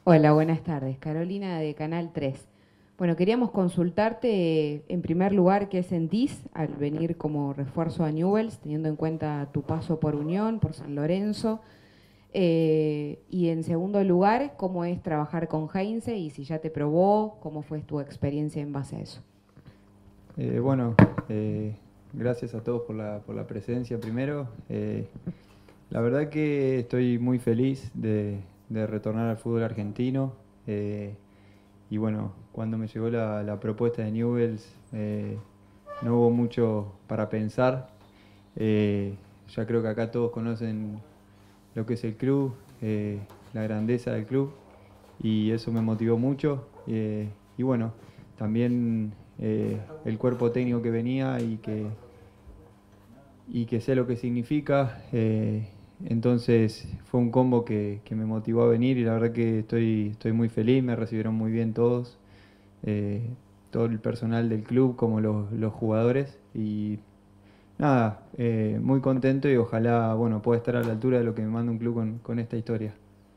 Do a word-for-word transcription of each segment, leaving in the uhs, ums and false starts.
Hola, buenas tardes. Carolina de Canal tres. Bueno, queríamos consultarte en primer lugar qué sentís al venir como refuerzo a Newell's, teniendo en cuenta tu paso por Unión, por San Lorenzo. Eh, y en segundo lugar, cómo es trabajar con Heinze y si ya te probó, cómo fue tu experiencia en base a eso. Eh, bueno, eh, gracias a todos por la, por la presencia primero. Eh, la verdad que estoy muy feliz de, de retornar al fútbol argentino. eh, y bueno, cuando me llegó la, la propuesta de Newell's, eh, no hubo mucho para pensar. Eh, ya creo que acá todos conocen lo que es el club, eh, la grandeza del club, y eso me motivó mucho. eh, y bueno, también eh, el cuerpo técnico que venía y que, y que sé lo que significa. eh, entonces fue un combo que, que me motivó a venir y la verdad que estoy, estoy muy feliz, me recibieron muy bien todos, eh, todo el personal del club como los, los jugadores y nada, eh, muy contento y ojalá bueno, pueda estar a la altura de lo que me manda un club con, con esta historia.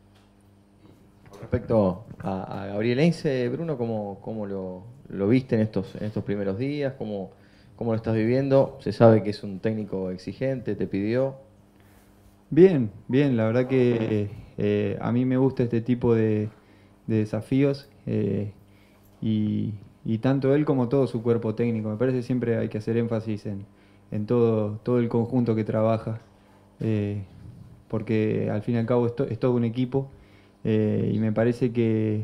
Respecto a, a Gabriel Heinze, Bruno, ¿cómo, cómo lo, lo viste en estos, en estos primeros días? ¿Cómo, cómo lo estás viviendo? Se sabe que es un técnico exigente, te pidió. Bien, bien, la verdad que eh, a mí me gusta este tipo de, de desafíos eh, y, y tanto él como todo su cuerpo técnico. Me parece siempre hay que hacer énfasis en, en todo, todo el conjunto que trabaja, eh, porque al fin y al cabo es, to- es todo un equipo eh, y me parece que,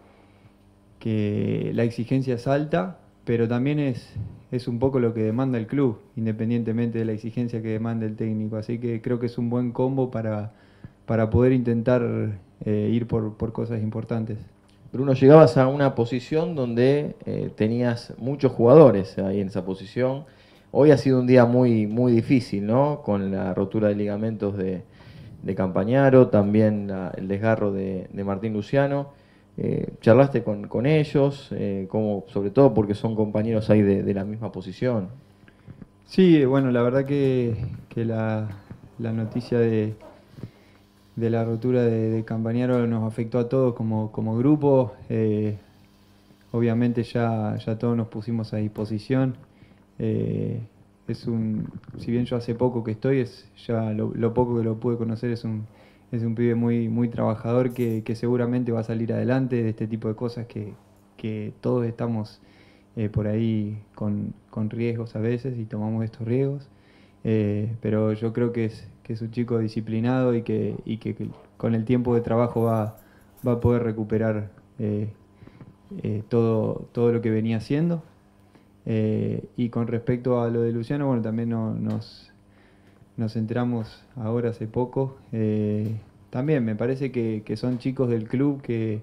que la exigencia es alta, pero también es, es un poco lo que demanda el club, independientemente de la exigencia que demanda el técnico. Así que creo que es un buen combo para, para poder intentar eh, ir por, por cosas importantes. Bruno, llegabas a una posición donde eh, tenías muchos jugadores ahí en esa posición. Hoy ha sido un día muy, muy difícil, ¿no? Con la rotura de ligamentos de, de Campañaro, también la- el desgarro de, de Martín Luciano. Eh, ¿charlaste con, con ellos? Eh, como, sobre todo porque son compañeros ahí de, de la misma posición. Sí, bueno, la verdad que, que la, la noticia de, de la rotura de, de Campañaro nos afectó a todos como, como grupo. Eh, obviamente ya, ya todos nos pusimos a disposición. Eh, es un, si bien yo hace poco que estoy, es ya lo, lo poco que lo pude conocer es un, es un pibe muy, muy trabajador que, que seguramente va a salir adelante de este tipo de cosas que, que todos estamos eh, por ahí con, con riesgos a veces y tomamos estos riesgos. Eh, pero yo creo que es, que es un chico disciplinado y que, y que, que con el tiempo de trabajo va, va a poder recuperar eh, eh, todo, todo lo que venía haciendo. Eh, y con respecto a lo de Luciano, bueno, también no- nos, nos enteramos ahora hace poco. Eh, también me parece que, que son chicos del club que,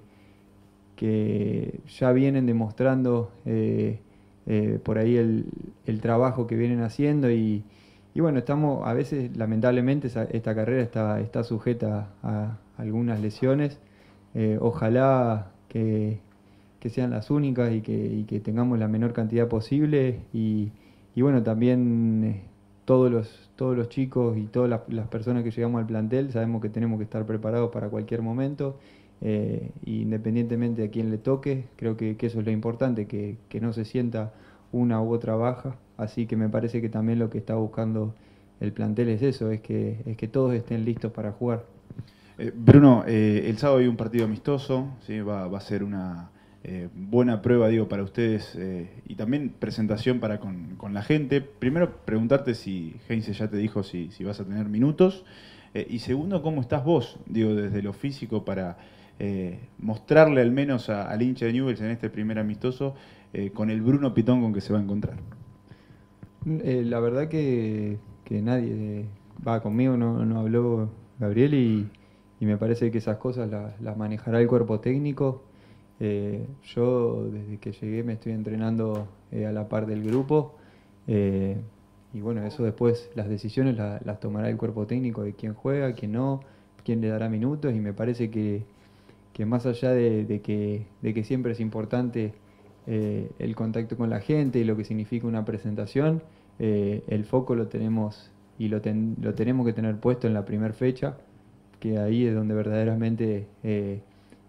que ya vienen demostrando eh, eh, por ahí el, el trabajo que vienen haciendo y, y bueno, estamos, a veces lamentablemente esa- esta carrera está, está sujeta a algunas lesiones. Eh, ojalá que, que sean las únicas y que, y que tengamos la menor cantidad posible y, y bueno, también eh, todos los, todos los chicos y todas las, las personas que llegamos al plantel sabemos que tenemos que estar preparados para cualquier momento eh, independientemente de a quién le toque, creo que, que eso es lo importante, que, que no se sienta una u otra baja, así que me parece que también lo que está buscando el plantel es eso, es que, es que todos estén listos para jugar. Eh, Bruno, eh, el sábado hay un partido amistoso, ¿sí? va, va a ser una eh, buena prueba, digo, para ustedes eh, y también presentación para con, con la gente. Primero, preguntarte si Heinze ya te dijo si, si vas a tener minutos. Eh, y segundo, ¿cómo estás vos, digo, desde lo físico para eh, mostrarle al menos a- al hincha de Newell's en este primer amistoso eh, con el Bruno Pitón con que se va a encontrar? Mm, eh, la verdad que, que nadie eh, va conmigo, no, no habló Gabriel y, y me parece que esas cosas las, las manejará el cuerpo técnico. Eh, yo desde que llegué me estoy entrenando eh, a la par del grupo eh, y bueno, eso después las decisiones la- las tomará el cuerpo técnico de quién juega, quién no, quién le dará minutos y me parece que, que más allá de, de que, de que siempre es importante eh, el contacto con la gente y lo que significa una presentación, eh, el foco lo tenemos y lo, ten- lo tenemos que tener puesto en la primera fecha, que ahí es donde verdaderamente eh,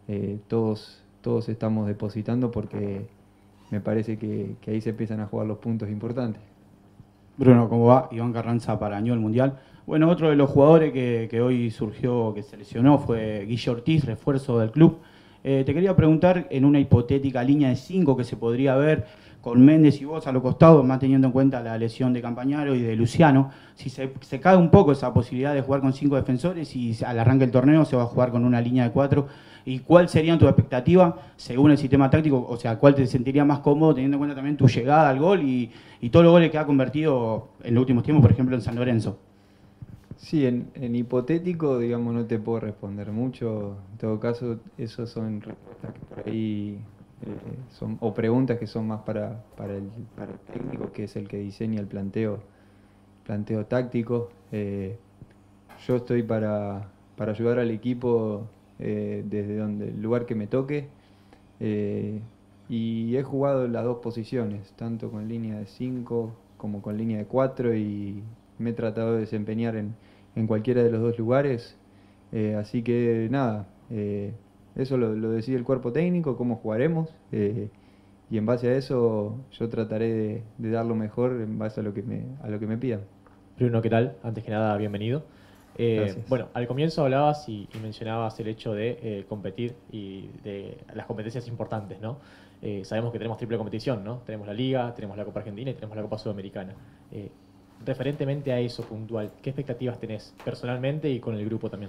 eh, todos, todos estamos depositando porque me parece que, que ahí se empiezan a jugar los puntos importantes. Bruno, ¿cómo va? Iván Carranza para Newell's Mundial. Bueno, otro de los jugadores que, que hoy surgió, que se lesionó, fue Guille Ortiz, refuerzo del club. Eh, te quería preguntar, en una hipotética línea de cinco que se podría ver con Méndez y vos a los costados, más teniendo en cuenta la lesión de Campañaro y de Luciano, si se, se cae un poco esa posibilidad de jugar con cinco defensores y al arranque del torneo se va a jugar con una línea de cuatro, ¿y cuál serían tus expectativas según el sistema táctico? O sea, ¿cuál te sentiría más cómodo teniendo en cuenta también tu llegada al gol y, y todos los goles que ha convertido en los últimos tiempos, por ejemplo, en San Lorenzo? Sí, en, en hipotético, digamos, no te puedo responder mucho. En todo caso, esos son respuestas que por ahí eh, son, o preguntas que son más para, para, el, para el técnico, que es el que diseña el planteo, planteo táctico. Eh, yo estoy para, para ayudar al equipo eh, desde donde, el lugar que me toque. Eh, y he jugado las dos posiciones, tanto con línea de cinco como con línea de cuatro, y me he tratado de desempeñar en, en cualquiera de los dos lugares. Eh, así que nada, eh, eso lo, lo decide el cuerpo técnico, cómo jugaremos, eh, y en base a eso yo trataré de, de dar lo mejor en base a lo que me, a lo que me pidan. Bruno, ¿qué tal? Antes que nada, bienvenido. Eh, bueno, al comienzo hablabas y, y mencionabas el hecho de eh, competir y de las competencias importantes, ¿no? Eh, sabemos que tenemos triple competición, ¿no? Tenemos la Liga, tenemos la Copa Argentina y tenemos la Copa Sudamericana. Eh, referentemente a eso puntual, ¿qué expectativas tenés personalmente y con el grupo también?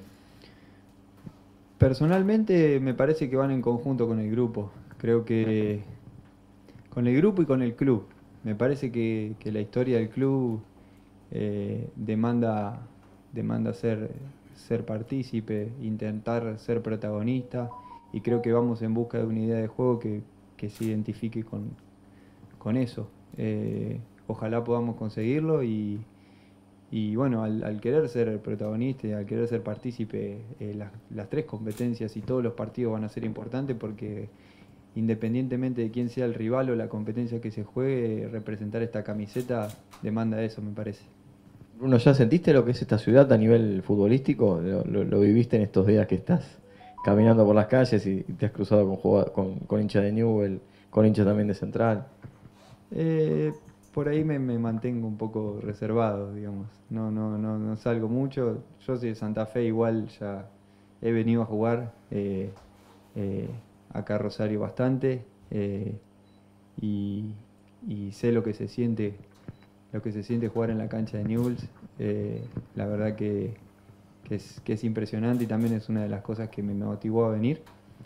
Personalmente me parece que van en conjunto con el grupo. Creo que con el grupo y con el club. Me parece que, que la historia del club eh, demanda, demanda ser, ser partícipe, intentar ser protagonista, y creo que vamos en busca de una idea de juego que, que se identifique con, con eso. Eh, ojalá podamos conseguirlo y, y bueno, al, al querer ser protagonista y al querer ser partícipe, eh, las, las tres competencias y todos los partidos van a ser importantes, porque independientemente de quién sea el rival o la competencia que se juegue, representar esta camiseta demanda eso, me parece. Bruno, ¿ya sentiste lo que es esta ciudad a nivel futbolístico? ¿Lo, lo, lo viviste en estos días que estás caminando por las calles y te has cruzado con, jugad- con, con hinchas de Newell's, con hinchas también de Central? Eh, por ahí me, me mantengo un poco reservado, digamos. No, no, no, no salgo mucho. Yo soy de Santa Fe, igual ya he venido a jugar eh, eh, acá a Rosario bastante, eh, y, y sé lo que se siente, lo que se siente jugar en la cancha de Newell's. Eh, la verdad que, que, es, que es impresionante, y también es una de las cosas que me motivó a venir.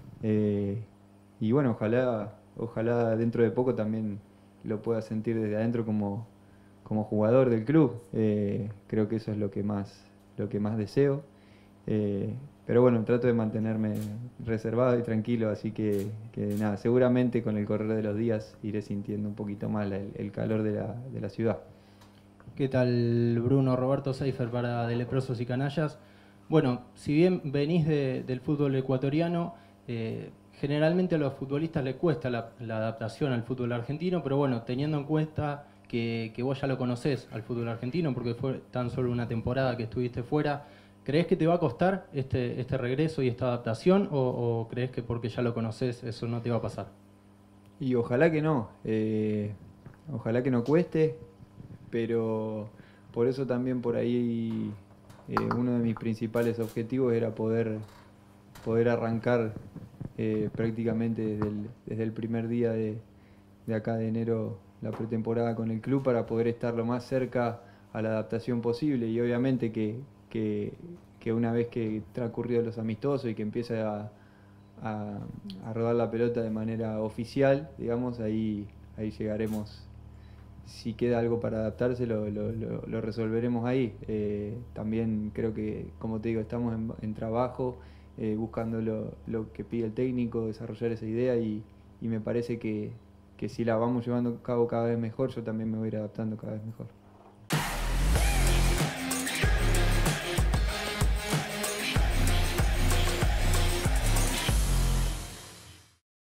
Eh, y bueno, ojalá, ojalá dentro de poco también lo pueda sentir desde adentro como, como jugador del club. Eh, creo que eso es lo que más, lo que más deseo. Eh, pero bueno, trato de mantenerme reservado y tranquilo, así que, que nada, seguramente con el correr de los días iré sintiendo un poquito más la- el, el calor de la, de la ciudad. ¿Qué tal, Bruno? Roberto Seifer para De Leprosos y Canallas. Bueno, si bien venís de- del fútbol ecuatoriano, eh, generalmente a los futbolistas les cuesta la, la adaptación al fútbol argentino, pero bueno, teniendo en cuenta que, que vos ya lo conocés al fútbol argentino, porque fue tan solo una temporada que estuviste fuera, ¿creés que te va a costar este, este regreso y esta adaptación, o, o creés que porque ya lo conocés eso no te va a pasar? Y ojalá que no, eh, ojalá que no cueste, pero por eso también por ahí eh, uno de mis principales objetivos era poder, poder arrancar eh, prácticamente desde el, desde el primer día de, de acá de enero la pretemporada con el club, para poder estar lo más cerca a la adaptación posible. Y obviamente que, que, que una vez que transcurridos los amistosos y que empiece a, a, a rodar la pelota de manera oficial, digamos, ahí, ahí llegaremos. Si queda algo para adaptarse, lo, lo, lo, lo resolveremos ahí. Eh, también creo que, como te digo, estamos en, en trabajo, eh, buscando lo, lo que pide el técnico, desarrollar esa idea, y, y me parece que, que si la vamos llevando a cabo cada vez mejor, yo también me voy a ir adaptando cada vez mejor.